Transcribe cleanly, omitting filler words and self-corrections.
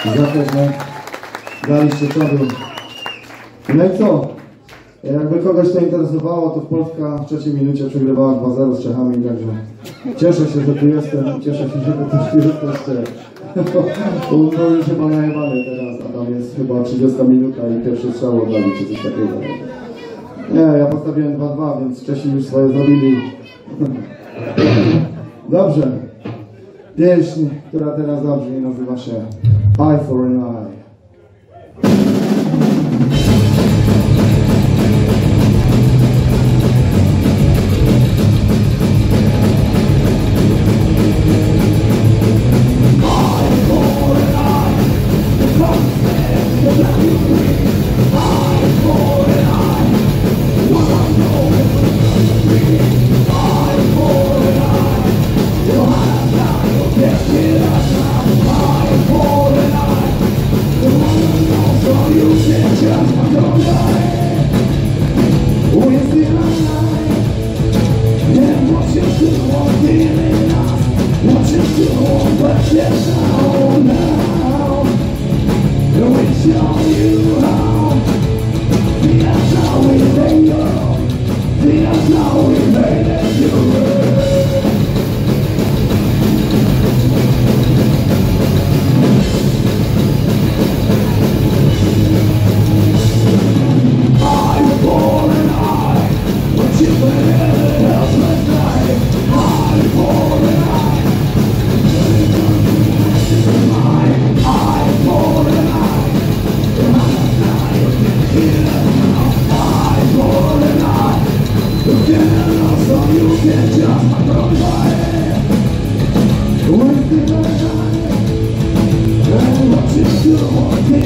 za to, że daliście czadu. No i co? Jakby kogoś to interesowało, to Polska w trzeciej minucie przegrywała 2-0 z Czechami, także cieszę się, że tu jestem, cieszę się, że tu też jesteście. To już chyba najebany teraz, a tam jest chyba 30 minuta i pierwszy strzał oddali, czy coś takiego. Nie, ja postawiłem 2-2, więc Czesi już swoje zrobili. Dobrze. Pieśń, która teraz zabrzmi, nazywa się Eye for an Eye. What you do,